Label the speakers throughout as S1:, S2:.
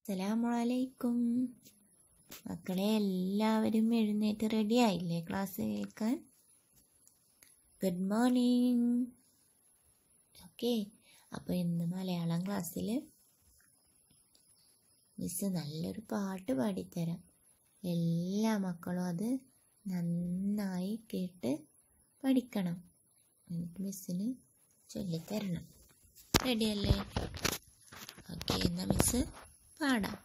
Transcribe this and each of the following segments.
S1: അസ്സലാമലൈക്കും. മക്കളെ, എല്ലാവരും എഴുന്നേറ്റ് റെഡി ആയില്ലേ ക്ലാസ് കേൾക്കാൻ? Good morning. ഓക്കെ, അപ്പോൾ ഇന്ന് മലയാളം ക്ലാസ്സിൽ മിസ് നല്ലൊരു പാട്ട് പാടിത്തരാം. എല്ലാ മക്കളും അത് നന്നായി കേട്ട് പഠിക്കണം. എന്നിട്ട് മിസ്സിന് ചൊല്ലിത്തരണം. റെഡിയല്ലേ? ഓക്കെ, എന്നാൽ മിസ് പാടാം.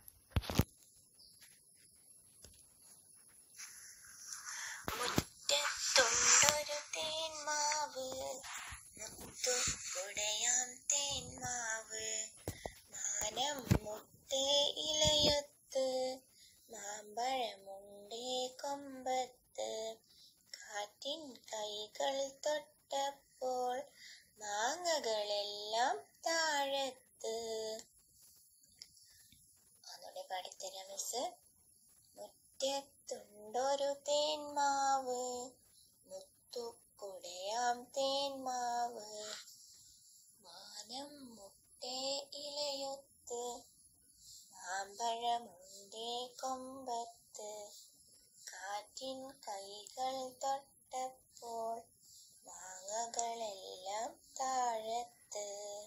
S1: മുറ്റത്തുണ്ടൊരു തേന്മാവ്, മുത്തുകുടയാം തേന്മാവ്, മാനം മുട്ടേ ഇലയൊത്ത്, മാമ്പഴമുണ്ടേ കൊമ്പത്ത്, കാറ്റിൻ കൈകൾ തൊട്ടപ്പോൾ മാങ്ങകളെല്ലാം താഴത്ത്. ഒന്നുകൂടെ പാടിത്തരാം മിസ്. മുറ്റത്തുണ്ടൊരു തേന്മാവ്, മുത്തുകുടയാം തേന്മാവ്, മാനം മുട്ടേ ഇലയൊത്ത്, മാമ്പഴമുണ്ടേ കൊമ്പത്ത്, കാറ്റിൻ കൈകൾ തൊട്ടപ്പോൾ മാങ്ങകളെല്ലാം താഴത്ത്.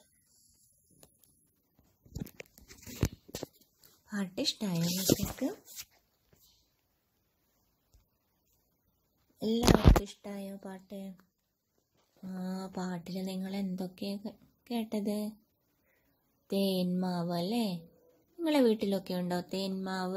S1: പാട്ട് ഇഷ്ടമായോ നിങ്ങൾക്ക്? എല്ലാവർക്കും ഇഷ്ടമായോ പാട്ട്? പാട്ടിൽ നിങ്ങൾ എന്തൊക്കെയാണ് കേട്ടത്? തേന്മാവ് അല്ലേ? നിങ്ങളെ വീട്ടിലൊക്കെ ഉണ്ടോ തേന്മാവ്?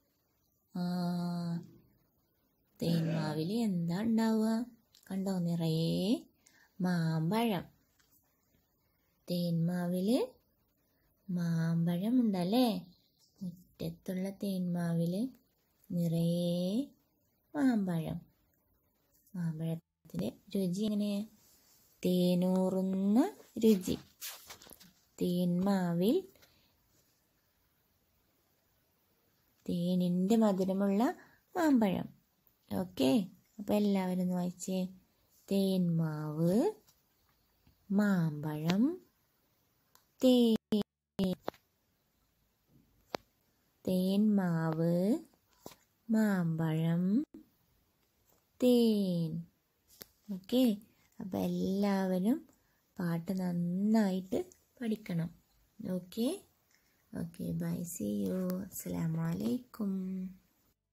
S1: തേന്മാവിൽ എന്താ ഉണ്ടാവുക? കണ്ടോ, നിറയെ മാമ്പഴം. തേന്മാവിൽ മാമ്പഴം ഉണ്ടല്ലേ? മുറ്റത്തുള്ള തേന്മാവിൽ നിറയെ മാമ്പഴം. മാമ്പഴത്തിൻ്റെ രുചി എങ്ങനെ? തേനൂറുന്ന രുചി. തേന്മാവിൽ തേനിൻ്റെ മധുരമുള്ള മാമ്പഴം. ഓക്കെ, അപ്പോൾ എല്ലാവരും ഒന്ന് വായിച്ചേ. തേന്മാവ്, മാമ്പഴം, തേന്മാവ്, മാമ്പഴം, തേൻ. ഓക്കെ, അപ്പോൾ എല്ലാവരും പാട്ട് നന്നായിട്ട് പഠിക്കണം. Okay, bye, see you. അസ്സലാമു അലൈക്കും.